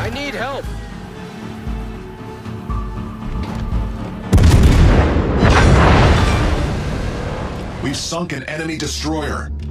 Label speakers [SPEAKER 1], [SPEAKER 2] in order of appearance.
[SPEAKER 1] I need help.
[SPEAKER 2] We've sunk an enemy destroyer.